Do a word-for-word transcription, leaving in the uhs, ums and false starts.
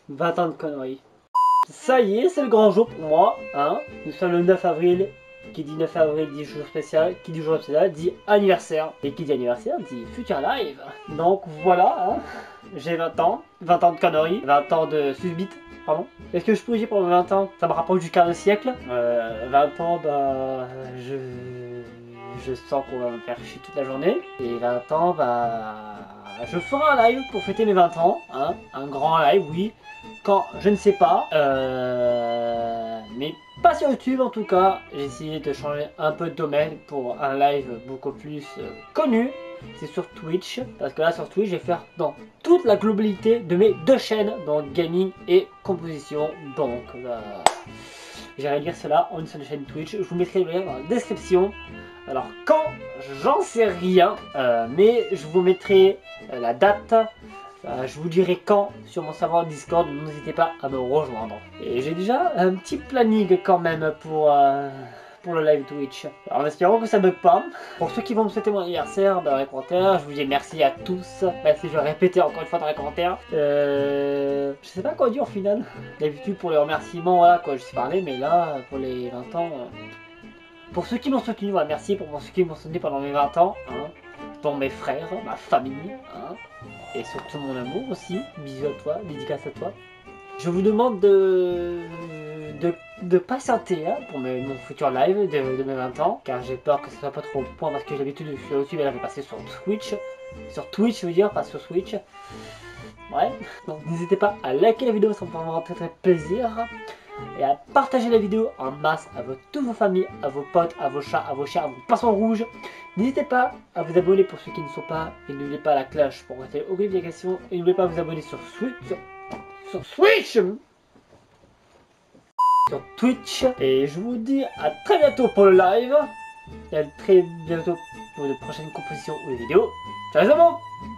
vingt ans de conneries. Ça y est, c'est le grand jour pour moi, hein. Nous sommes le neuf avril. Qui dit neuf avril dit jour spécial, qui dit jour spécial dit anniversaire. Et qui dit anniversaire dit futur live. Donc voilà, hein. J'ai vingt ans, vingt ans de conneries, vingt ans de susbite, pardon. Est-ce que je pourrais dire pour mes vingt ans? Ça me rapproche du quart de siècle. Euh, vingt ans, bah, je, je sens qu'on va me faire chier toute la journée. Et vingt ans, bah, je ferai un live pour fêter mes vingt ans, hein. Un grand live, oui. Quand, je ne sais pas, euh, mais pas sur YouTube en tout cas. J'ai essayé de changer un peu de domaine pour un live beaucoup plus euh, connu. C'est sur Twitch, parce que là sur Twitch je vais faire dans toute la globalité de mes deux chaînes, donc gaming et composition. Donc euh, j'irai lire cela en une seule chaîne Twitch. Je vous mettrai le lien dans la description. Alors quand, j'en sais rien, euh, mais je vous mettrai euh, la date. Euh, je vous dirai quand sur mon serveur Discord, n'hésitez pas à me rejoindre. Et j'ai déjà un petit planning quand même pour, euh, pour le live Twitch. Alors en espérant que ça bug pas. Pour ceux qui vont me souhaiter mon anniversaire dans les commentaires, je vous dis merci à tous. Merci, je vais répéter encore une fois dans les commentaires. Euh, je sais pas quoi dire au final. D'habitude pour les remerciements, voilà quoi, je sais parler, mais là pour les vingt ans... Euh... Pour ceux qui m'ont soutenu, voilà, merci pour ceux qui m'ont soutenu pendant mes vingt ans. Hein. Pour mes frères, ma famille, hein, et surtout mon amour aussi. Bisous à toi, dédicace à toi. Je vous demande de, de, de patienter hein, pour mes, mon futur live de, de mes vingt ans, car j'ai peur que ce soit pas trop au point parce que j'ai l'habitude de sur YouTube et là je vais passer sur Twitch. Sur Twitch, je veux dire, pas sur Switch. Ouais, donc n'hésitez pas à liker la vidéo, ça me fera très très plaisir. Et à partager la vidéo en masse à vos, toutes vos familles, à vos potes, à vos chats, à vos chiens, à vos poissons rouges. N'hésitez pas à vous abonner pour ceux qui ne sont pas. Et n'oubliez pas la cloche pour rater aucune notification. Et n'oubliez pas de vous abonner sur Switch. Sur, sur Switch Sur Twitch. Et je vous dis à très bientôt pour le live. Et à très bientôt pour de prochaines compositions ou des vidéos. Ciao les amours.